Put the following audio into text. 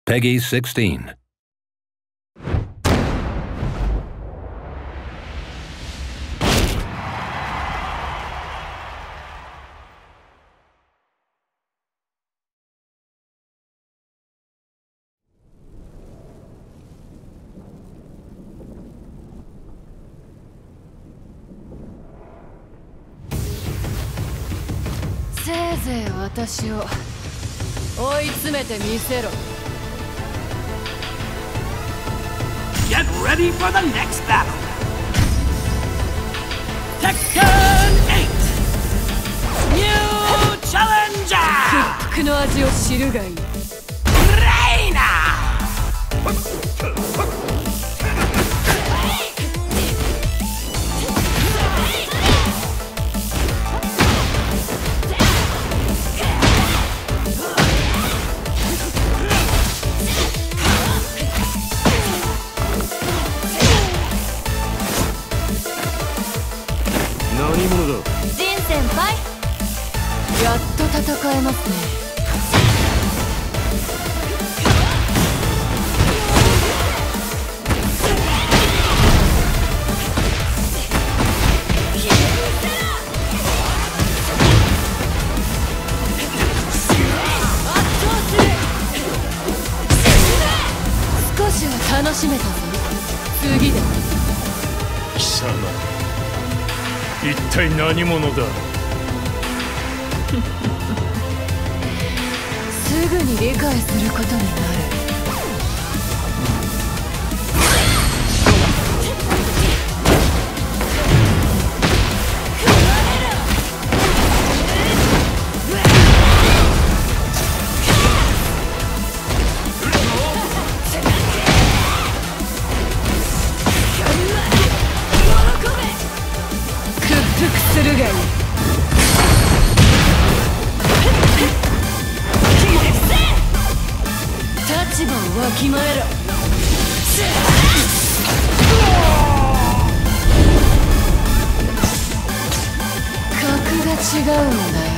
Peggy 16. せいぜい私を追い詰めてみせろ。 Get ready for the next battle! Tekken 8! New Challenger! 屈服の味を知るがいい。 レイナ! ジン先輩、やっと戦えますね。少しは楽しめたぞ。次だ。 貴様、一体何者だ。 すぐに理解することになる。屈服するがいい。立場をわきまえろ。格が違うのだよ。